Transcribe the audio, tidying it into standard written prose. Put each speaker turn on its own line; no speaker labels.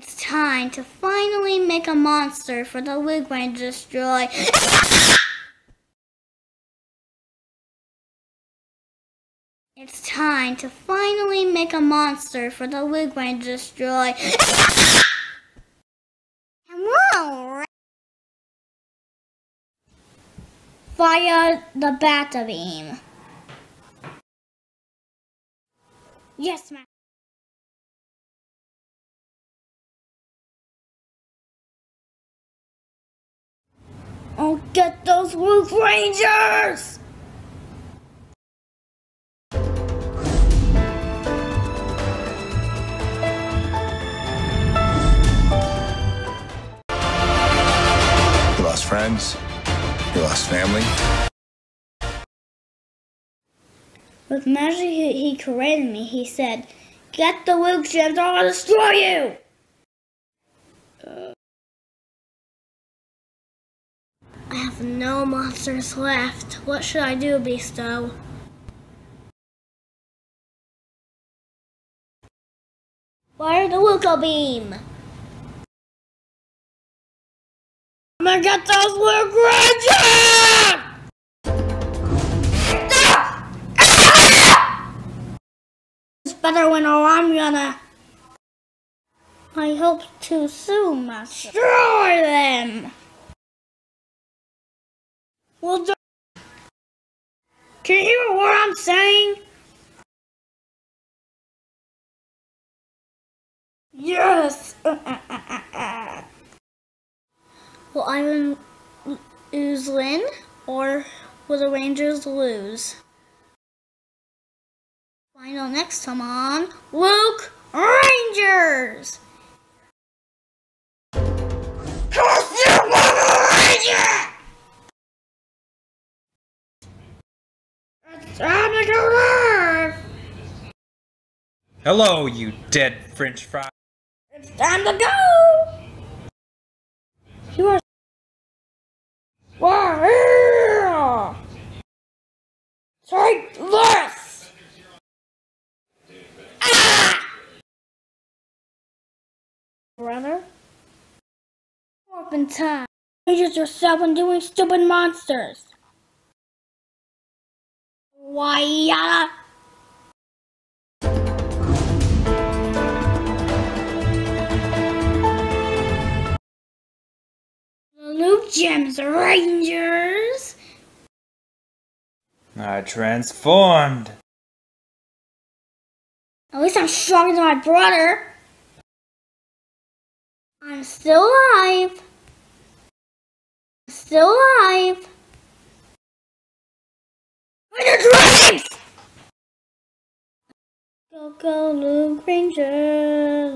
It's time to finally make a monster for the Luke Ranger to destroy. It's time to finally make a monster for the Luke Ranger to destroy. Hello! Fire the Bata Beam. Yes, ma'am. I'll get those Luke Rangers!
You lost friends. You lost family.
With magic he created me, he said, "Get the Luke gems or I'll destroy you!" I have no monsters left. What should I do, Beasto? Fire the Luco Beam! I'm gonna get those Luke Rangers! It's better when I'm gonna... I hope to soon, Master. Destroy them! Well done. Can you hear what I'm saying? Yes! Will Ivan win, or will the Rangers lose? Find out next time on Luke Rangers! It's time to go live!
Hello, you dead French fry.
It's time to go! You are... Wow! Take this! Ah! Brother? Up in time. Rangers yourself and doing stupid monsters. Why? Luke Gems Rangers!
I transformed.
At least I'm stronger than my brother. I'm still alive. Still alive. In your dreams! Go, go, Luke Rangers!